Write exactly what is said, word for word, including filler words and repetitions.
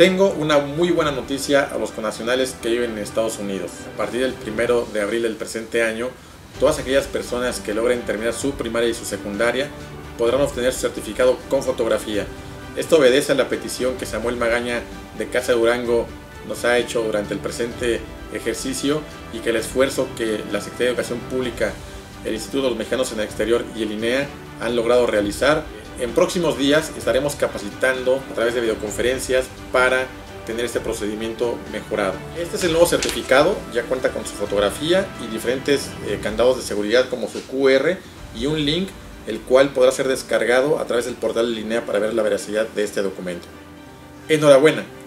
tengo una muy buena noticia a los connacionales que viven en Estados Unidos. A partir del primero de abril del presente año, todas aquellas personas que logren terminar su primaria y su secundaria podrán obtener su certificado con fotografía. Esto obedece a la petición que Samuel Magaña de Casa Durango nos ha hecho durante el presente ejercicio, y que el esfuerzo que la Secretaría de Educación Pública, el Instituto de los Mexicanos en el Exterior y el I N E A han logrado realizar. En próximos días estaremos capacitando a través de videoconferencias para tener este procedimiento mejorado. Este es el nuevo certificado, ya cuenta con su fotografía y diferentes eh, candados de seguridad como su Q R y un link, el cual podrá ser descargado a través del portal del I N E A para ver la veracidad de este documento. Enhorabuena,